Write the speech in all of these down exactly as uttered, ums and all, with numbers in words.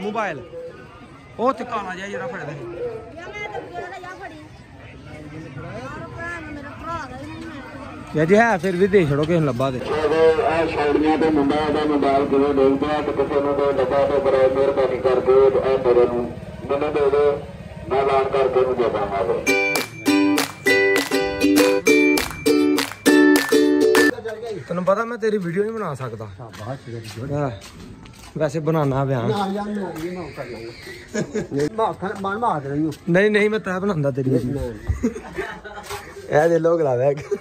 Mobile ਉਹ ਤੇ ਕਾਲਾ ਜਿਹਾ ਜਿਹੜਾ ਫੜਦਾ ਯਾ ਜੀ ਹੈ ਫਿਰ ਵੀ ਦੇ ਛੜੋ ਕਿਸੇ ਨੂੰ ਲੱਭਾ ਦੇ ਇਹ ਛੌੜੀਆਂ ਤੇ ਮੁੰਡਾ ਦਾ ਮੋਬਾਈਲ ਕਿਵੇਂ ਦੇਖਦਾ ਤੇ ਕਿਸੇ ਨੂੰ ਕੋਈ ਲੱਭਾ ਤੇ ਬੜਾ ਮਿਹਰਬਾਨੀ ਕਰਕੇ ਇਹ ਮੇਰੇ ਨੂੰ ਮੈਨੂੰ ਦੇ ਦੇ ਮੈਂ ਐਲਾਨ ਕਰਕੇ ਨੂੰ ਦੇ ਦਾਂਗਾ ਤੈਨੂੰ ਪਤਾ ਮੈਂ ਤੇਰੀ ਵੀਡੀਓ ਨਹੀਂ ਬਣਾ ਸਕਦਾ वैसे बनाना बयान नहीं नहीं मैं तय बना तेरी दे लो गला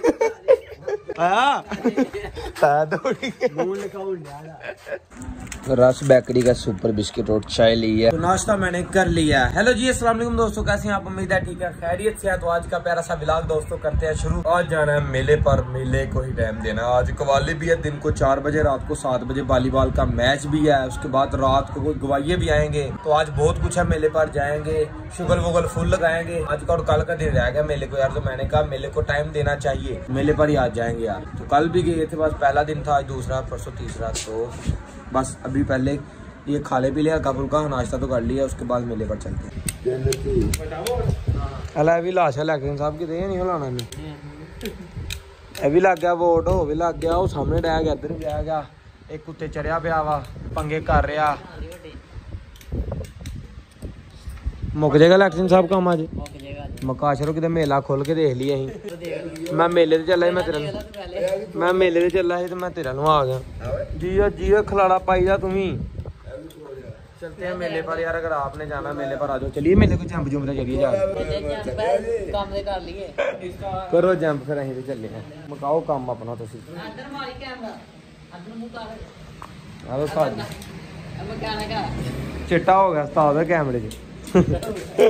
रस बेकरी का सुपर बिस्किट और चाय ली है तो नाश्ता मैंने कर लिया है। हेलो जी अस्सलाम वालेकुम दोस्तों, कैसे हैं आप? उम्मीद है ठीक है, खैरियत से है। तो आज का प्यारा सा व्लॉग दोस्तों करते हैं शुरू। आज जाना है मेले पर, मेले को ही टाइम देना है। आज कवाली भी है दिन को चार बजे, रात को सात बजे वॉलीबॉल का मैच भी है। उसके बाद रात को कोई गवाइये भी आएंगे। तो आज बहुत कुछ है, मेले पर जाएंगे, शुगर वुगल फुल लगाएंगे। आज का और कल का दिन रह गया मेले को यार, तो मैंने कहा मेले को टाइम देना चाहिए, मेले पर ही आज जाएंगे यार। तो कल भी गए थे, बस पहला दिन था, आज दूसरा, परसों तीसरा। तो बस अभी पहले ये खा ले पी लिया, हल्का फुल्का नाश्ता तो कर लिया, उसके बाद मेले पर चलते हैं। अला भी लाश है लैक्टन साहब की नहीं हिलाना भी लग गया, वोट हो भी लग गया, वो सामने रह गया, इधर भी रह गया, एक उत्ते चढ़िया पिया वा, पंगे कर रहा। मुक जाएगा लैक्टन साहब काम अज मका चलो कि मेला खोल के देख लिया अं। मैं मेले ते चला मैं तेरा मैं मेले ते चला तो मैं तेरा आ गया। जियो जियो खिलाड़ा पाई जा तुम्ही। चलते हैं मेले पर यार, अगर आपने जाना मेले पर आ जाओ। चलिए मेले को जंप जुम्प चलिए जा करो जंप, फिर अं चले हैं। मकाओ काम अपना तुम चिट्टा हो गया उस्ताद कैमरे च।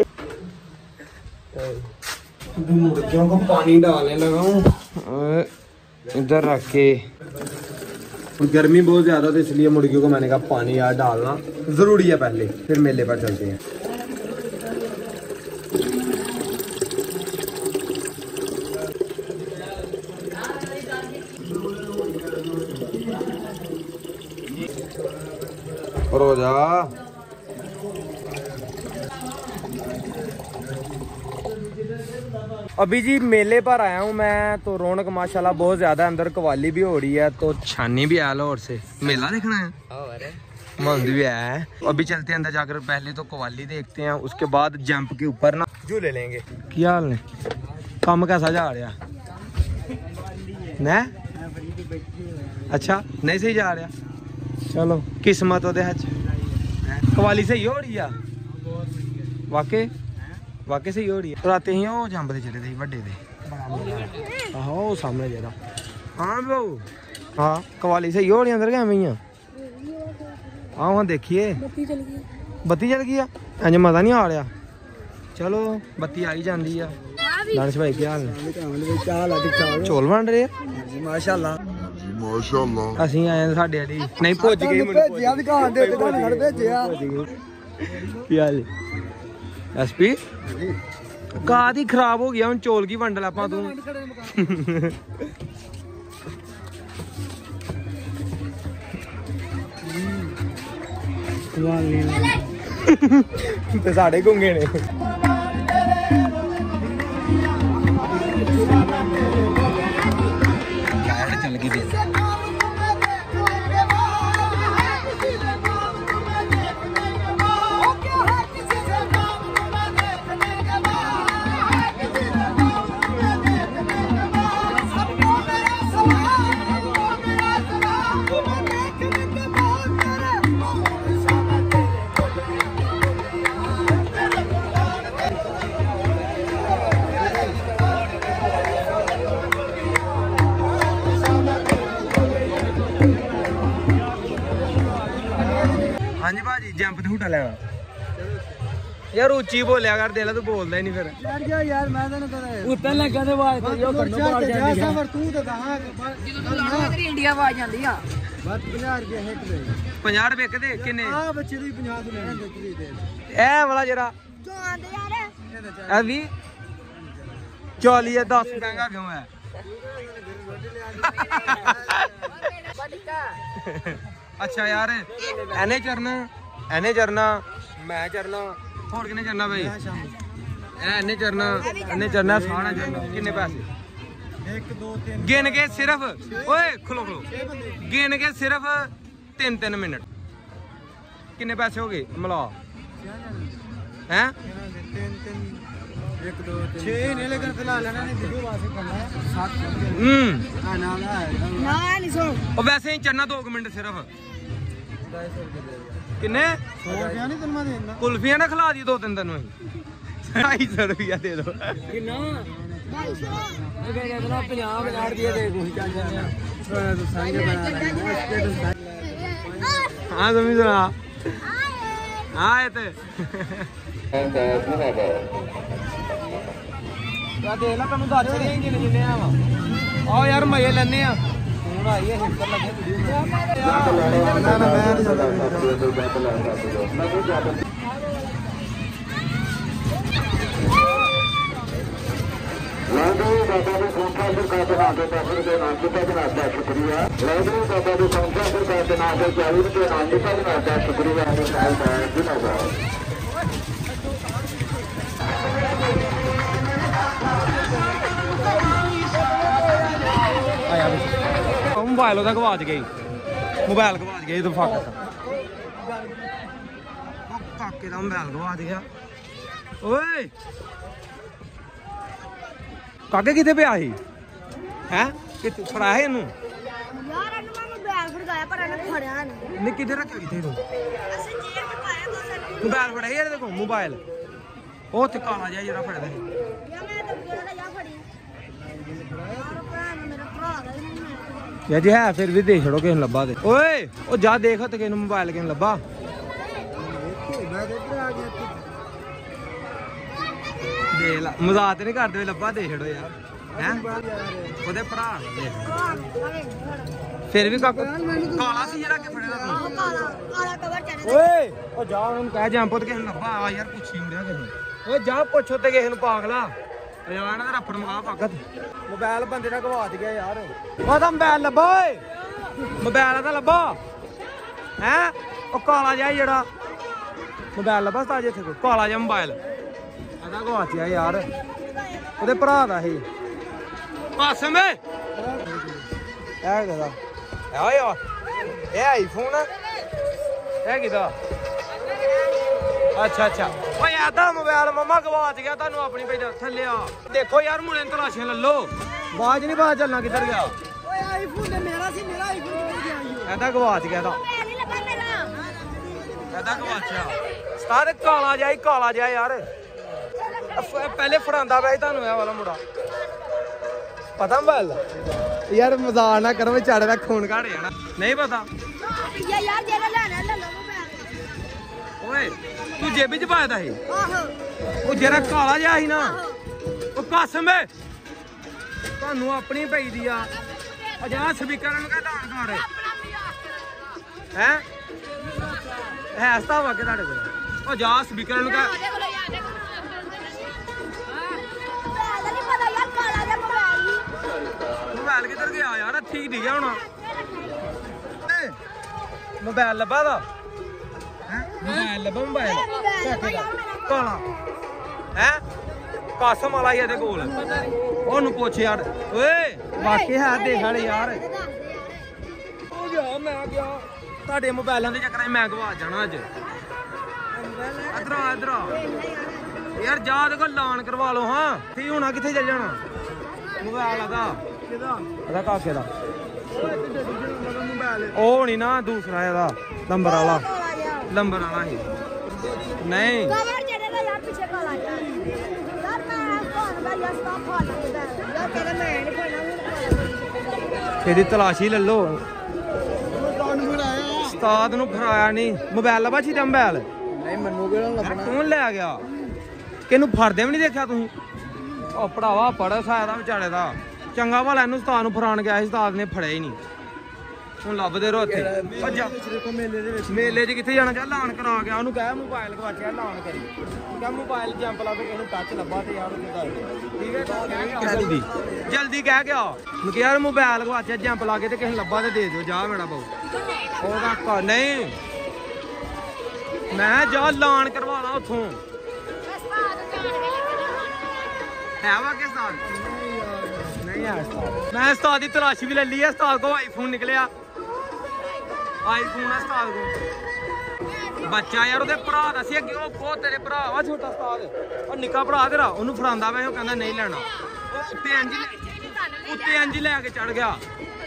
मुर्गियों को पानी डालने लगा हूँ इधर रख के। गर्मी बहुत ज्यादा तो इसलिए मुर्गियों को मैंने कहा पानी यार डालना जरूरी है पहले, फिर मेले पर चलते हैं। रोजा अभी जी मेले पर आया हूँ मैं, तो रौनक माशाल्लाह बहुत ज्यादा, अंदर कवाली भी हो रही है, तो छानी भी है लाहौर से। मेला देखना है, मंद भी है। अभी चलते हैं अंदर जाकर, पहले तो कवाली देखते हैं, उसके बाद जंप के ऊपर ना झूले लेंगे। क्या हाल ने काम कैसा जा रहा न? अच्छा नहीं सही जा रहा, चलो किस्मत ओदे हच। कवाली सही हो रही है वाकई वाकई सही हो रही है। रात ही वो जंप दे चले थे बड़े दे आहो सामने जरा। हाँ भाऊ हाँ कवाली सही हो रही अंदर क्या मैं हाँ वहाँ देखिए बत्ती चल गई है इंज मजा नहीं आ रहा। चलो बत्ती आई जाती है। दानिश भाई क्या हाल है? चौल बन रहे माशाल्लाह माशाल्लाह। असीं आए साडे वाली नहीं भुज गई एस पी काद ही खराब हो गया, हम चौल की वंड लापा तू। ते साढ़े घूंगे ने चल गई जंप तो झूठा लेना यार, उच्ची बोलिया कर, दिल तू बोलदा ही नहीं फिर यार। मैं तैनूं पता उत्तन लगा ते आवाज ते यो करनो बाल जांदी है पर तू ते कहां ਜਦੋਂ ਲਾਉਣਾ ਤੇਰੀ ਇੰਡੀਆ ਆਵਾਜ਼ ਜਾਂਦੀ ਆ। ਬਸ ਪੰਜਾਹ ਰੁਪਏ ਹਿੱਟ ਦੇ ਪੰਜਾਹ ਰੁਪਏ ਕਿਤੇ ਕਿੰਨੇ ਆ ਬੱਚੇ ਦੀ ਪੰਜਾਹ ਤੋਂ ਲੈਣ ਦਿੱਤੀ ਦੇ ਇਹ ਵਾਲਾ ਜਿਹੜਾ ਜਾਂਦੇ ਯਾਰ ਇਹ ਵੀ ਚਾਲੀ ਹੈ ਦਸ ਮਹਿੰਗਾ ਕਿਉਂ ਹੈ? अच्छा यार एने चरना ਇਹਨੇ ਚਰਨਾ ਮੈਂ ਚਰਨਾ ਹੋਰ ਕਿਨੇ ਚਰਨਾ ਬਈ ਇਹਨੇ ਚਰਨਾ ਇਹਨੇ ਚਰਨਾ ਸਾਰਾ ਚਰਨਾ ਕਿੰਨੇ ਪੈਸੇ ਇੱਕ ਦੋ ਤਿੰਨ ਗਿਣ ਕੇ ਸਿਰਫ ਓਏ ਖਲੋ ਖਲੋ ਗਿਣ ਕੇ ਸਿਰਫ ਤਿੰਨ ਤਿੰਨ ਮਿੰਟ ਕਿੰਨੇ ਪੈਸੇ ਹੋ ਗਏ ਮਿਲਾ ਹੈ ਤਿੰਨ ਤਿੰਨ एक दो छह नहीं लेकिन फिलहाल ना वीडियो वास्ते करना है सात हम्म हां ना ना ना नहीं सो और वैसे ही चलना दो मिनट सिर्फ किन्ने सौ रुपया नहीं तन्मा देना कुल्फियां ना खिला दी दो तीन दिन में ढाई सौ रुपया दे दो किन्ना ढाई सौ मैं कहता पंजाब काट दिए दे कोई चल जाने तो संगे बना हां तुम सुना आए थे यार देख ला तन्नू दस रही जिन्ने जिन्ने आ आओ यार मजे लैने आ हुन आई है हिस्टर लगे वीडियो ना ना मैं नहीं जाता लाडू बाबा ने संस्था सरकार के नाम से पैसे के नाम से पैसे शुक्रिया लाडू बाबा ने संस्था सरकार के नाम से चालीस के नाम से पैसे शुक्रिया मोबाइल ओदा गवाच गई मोबाइल गवाच गई तो फाका काके दा मोबाइल गवाच गया ओए काके किथे पे आई हैं किथे फड़ाया इनु यार इनु मैं मोबाइल फड़ाया पर इने फड़या नहीं ने किथे रखा किथे तू ऐसे जेब में पाया तो सर मोबाइल फड़ाया यार देखो मोबाइल ओ ते काला जा जरा फड़ दे या मैं तो गेला या फड़ी यार भैन मेरा भरा दा या जी है फिर भी देख छड़ो किन लब्बा दे ओए ओ जा देख ते किन मोबाइल किन लब्बा मैं इधर आ गया देख ला मजाक नहीं करदे लब्बा दे छड़ो यार हैं ओदे भरा फिर भी काका काला सी जरा के फड़े दा तू काला काला कवर चढ़े ओए ओ जा उन कह जंप ते किन लब्बा आ यार पुछी मुड़िया किन ओए जा पुछो ते किन पागला यार ना रफड़ मगा पागत मोबाइल बंदे दा गवाच गया यार ओ ता मोबाइल लब्बा ओए मोबाइल दा लब्बा हैं ओ काला जा जेड़ा मोबाइल लब्बा ताजे थे काला जा मोबाइल आदा गवाचिया यार ओदे भरा दा ही कासम ए किदा ए ओए ए आईफोन ए किदा अच्छा अच्छा ओए आदा मोबाइल मम्मा गवाच गया तानू अपनी पे थल्ले आ देखो यार मुंडे तलाशियां ले लो आवाज नहीं पता चलना किधर गया ओए आईफोन ते मेरा सी मेरा आईफोन किधर गया एदा गवाच गया दा नहीं लगा मेरा एदा गवाचिया सारे काला जाई काला जा यार पहले फड़ांदा वैसे तानू ए वाला मुंडा पता मोबाइल यार मजाक ना करो बेचारे दा खून घट जाना नहीं पता ये यार जेड़ा लेना ले लो मोबाइल ओए तू जेबी च पाया दा ही आहो ओ जेड़ा काला जा ही ना ओ कसम है तानू अपनी पई दी आ ओ जा स्पीकर नु कह दान कर हैं है हस्ता वा के ताड़े कोल ओ जा स्पीकर नु कह मोबाइल किधर गया यार ठीक नहीं गया होना मोबाइल लब्भा दा मोबाइल लब्भा मोबाइल काला है कसम वाला ही एदे कोल ओनू पुछ यार ओए वाकई है देख वाले यार ओ गया मैं गया ਤੁਹਾਡੇ मोबाइलों के चक्कर मैं गवा जाना अज इधर आ इधर आ यार जा देखो लान करवा लो हाँ ठीक होना किथे चल जाना मोबाइल आदा ਇਹਦਾ ਕਾਕੇ ਦਾ ਉਹ ਨਹੀਂ ਨਾ ਦੂਸਰਾ ਇਹਦਾ ਨੰਬਰ ਵਾਲਾ ਨੰਬਰ ਵਾਲਾ ਹੀ ਨਹੀਂ कवर चढ़ेगा यार पीछे काला यार मैं कौन भाई यार स्टॉप खा लेगा यार तेरे मैं नहीं पढ़ना ਇਹਦੀ ਤਲਾਸ਼ੀ ਲੈ ਲਓ ਉਸਤਾਦ ਨੂੰ ਫੜਾਇਆ ਨਹੀਂ ਮੋਬਾਈਲ ਲੱਭਾ ਸੀ ਤਾਂ ਮੋਬਾਈਲ ਨਹੀਂ ਮੈਨੂੰ ਕਿਹੜਾ ਲੱਭਣਾ ਕੌਣ ਲੈ ਗਿਆ ਕਿਹਨੂੰ ਫੜਦੇ ਵੀ ਨਹੀਂ ਦੇਖਿਆ ਤੁਸੀਂ ਉਹ ਪੜਾਵਾ ਪੜਾ ਸਾਇਆ ਦਾ ਵਿਚਾਰੇ ਦਾ ਚੰਗਾ ਵਾਲਾ ਇਹਨੂੰ ਉਸਤਾਦ ਨੂੰ ਫੜਾਣ ਗਿਆ ਸੀ ਉਸਤਾਦ ਨੇ ਫੜਿਆ ਹੀ ਨਹੀਂ ਹੁਣ ਲੱਭਦੇ ਰਹੋ ਇੱਥੇ ਭੱਜਾ ਮੇਲੇ ਦੇ ਵਿੱਚ ਮੇਲੇ 'ਚ ਕਿੱਥੇ ਜਾਣਾ ਚੱਲ ਲਾਣ ਕਰਾ ਗਿਆ ਉਹਨੂੰ ਕਹਿ ਮੋਬਾਈਲ ਗਵਾਚਿਆ ਲਾਣ ਕਰੀ ਕਹਿ ਮੋਬਾਈਲ ਜੰਪ ਲਾ ਕੇ ਇਹਨੂੰ ਟੱਚ ਲੱਭਾ ਤੇ ਯਾਰ ਉਹਨੂੰ ਦੱਸ ਠੀਕ ਹੈ ਜਲਦੀ ਜਲਦੀ ਕਹਿ ਗਿਆ ਮੈਂ ਕਿਹਾ ਯਾਰ ਮੋਬਾਈਲ ਗਵਾਚਿਆ ਜੰਪ ਲਾ ਕੇ ਤੇ ਕਿਸੇ ਲੱਭਾ ਤੇ ਦੇ ਦਿਓ ਜਾ ਮੇਰਾ ਬਾਊ ਉਹਦਾ ਨਹੀਂ मैं जा लान करवा ला उथों है वा के उस्ताद नहीं है उस्ताद मैं उस्ताद की तलाशी भी ले ली है उस्ताद को आईफोन निकलिया आईफोन है उस्ताद को बच्चा यार ਉਹਦੇ ਭਰਾ ਦਾ ਸੀ ਅੱਗੇ ਉਹ ਕੋ ਤੇਰੇ ਭਰਾ ਵਾ ਛੋਟਾ ਉਸਤਾਦ ਉਹ ਨਿੱਕਾ ਭਰਾ ਤੇਰਾ ਉਹਨੂੰ ਫੜਾਉਂਦਾ ਵੇ ਉਹ ਕਹਿੰਦਾ ਨਹੀਂ ਲੈਣਾ ਉੱਤੇ ਇੰਜ ਉੱਤੇ ਇੰਜ ਲੈ ਕੇ ਚੜ ਗਿਆ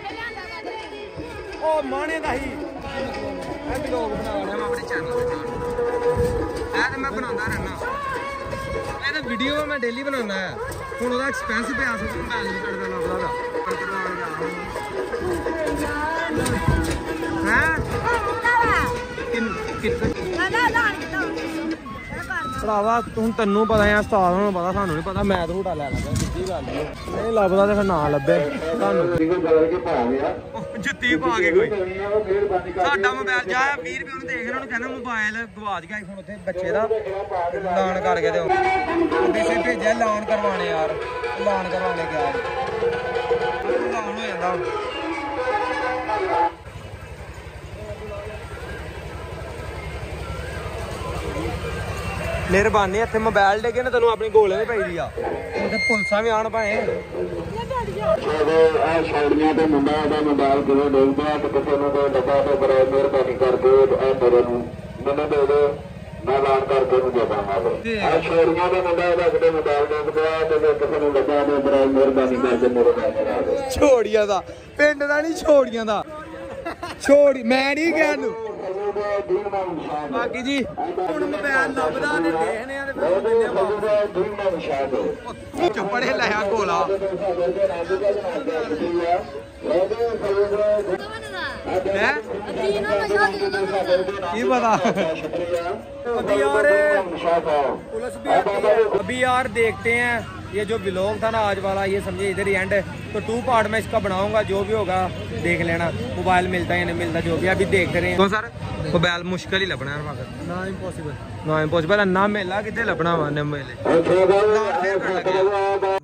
ਉਹ ਮਾਣੇ ਦਾ ਹੀ ਇਹ ਵਲੌਗ ਬਣਾਉਣਾ ਮੈਂ ਆਪਣੇ ਚੈਨਲ ਤੇ ਇਹ ਤੇ ਮੈਂ ਬਣਾਉਂਦਾ ਰਹਿਣਾ ਇਹ ਤਾਂ ਵੀਡੀਓ ਮੈਂ ਡੇਲੀ ਬਣਾਉਣਾ ਹੈ ਹੁਣ ਉਹਦਾ ਐਕਸਪੈਂਸ ਪਿਆ ਸੀ ਮੋਬਾਈਲ ਨਹੀਂ ਕੱਢਦਾ ਲੱਗਦਾ ਦਾ ਕਰਵਾਉਣ ਗਿਆ ਹੈ ਭਰਾਵਾ ਤੂੰ ਤੈਨੂੰ ਪਤਾ ਹੈ ਉਸਤਾਦ ਨੂੰ ਪਤਾ ਸਾਨੂੰ ਨਹੀਂ ਪਤਾ ਮੈਂ ਝੂਟਾ ਲੈ ਲੱਗਾ ਸਿੱਧੀ ਗੱਲ ਨਹੀਂ ਲੱਭਦਾ ਤੇ ਫਿਰ ਨਾ ਲੱਭੇ ਤੁਹਾਨੂੰ ਜੁੱਤੀ ਪਾ ਕੇ ਕੋਈ ਸਾਡਾ ਮੋਬਾਈਲ ਜਾ ਵੀਹ ਰੁਪਏ ਉਹਨੂੰ ਦੇਖ ਰਿਹਾ ਉਹਨੂੰ ਕਹਿੰਦਾ ਮੋਬਾਈਲ ਗਵਾਚ ਗਿਆ ਆਈਫੋਨ ਉੱਥੇ ਬੱਚੇ ਦਾ ਲਾਨ ਕਰਕੇ ਦਿਓ ਪੈਸੇ ਭੇਜਿਆ ਲਾਨ ਕਰਵਾਣੇ ਯਾਰ ਲਾਨ ਕਰਵਾਣੇ ਗਿਆ ਲਾਨ ਹੋ ਜਾਂਦਾ ਮਿਹਰਬਾਨੀ ਇੱਥੇ ਮੋਬਾਈਲ ਡੇ ਕੇ ਨਾ ਤੈਨੂੰ ਆਪਣੀ ਗੋਲੇ ਵੀ ਪਈਦੀ ਆ ਤੇ ਪੁਲਿਸਾਂ ਵੀ ਆਣ ਭਾਏ ਆ ਛੌੜੀਆਂ ਤੇ ਮੁੰਡਾ ਦਾ ਮੋਬਾਈਲ ਕਿਵੇਂ ਦੇਖਦਾ ਤੇ ਕਿਸੇ ਨੂੰ ਕੋਈ ਡੱਬਾ ਤੇ ਬਰੇ ਮਿਹਰਬਾਨੀ ਕਰਕੇ ਇਹ ਮੇਰੇ ਨੂੰ ਮੈਨੂੰ ਦੇ ਦੇ ਮੈਂ ਲਾਣ ਕਰਕੇ ਨੂੰ ਦੇ ਦਾਂਗਾ ਆ ਛੌੜੀਆਂ ਦੇ ਮੁੰਡਾ ਦਾ ਕਿਤੇ ਮੋਬਾਈਲ ਦੇਖਦਾ ਤੇ ਕਿਸੇ ਨੂੰ ਡੱਬਾ ਤੇ ਬਰੇ ਮਿਹਰਬਾਨੀ ਕਰਕੇ ਮੇਰੇ ਨਾਲ ਕਰਾ ਦੇ ਛੋੜੀਆਂ ਦਾ ਪਿੰਡ ਦਾ ਨਹੀਂ ਛੋੜੀਆਂ ਦਾ ਛੋੜੀ ਮੈਂ ਨਹੀਂ ਗਿਆ ਨੂੰ ਬਾਕੀ ਜੀ ਹੁਣ ਮੋਬਾਈਲ ਲੱਭਦਾ ਤੇ ਦੇਖਨੇ ਆ ਤੇ ਫਿਰ ਦਿੰਨੇ ਆ ਚੁੱਪੜੇ ਲਿਆ ਗੋਲਾ ਹੈ ਕੀ ਪਤਾ अभी यार पुलिस भी आती है अभी यार देखते हैं ये जो व्लॉग था ना आज वाला ये समझे इधर ही एंड तो टू पार्ट में इसका बनाऊंगा जो भी होगा देख लेना मोबाइल मिलता है या नहीं मिलता जो भी अभी देखते रहे तो सर मोबाइल मुश्किल ही लभना है ना इम्पॉसिबल ना इम्पॉसिबल ना मेला कितने लभना वा मेले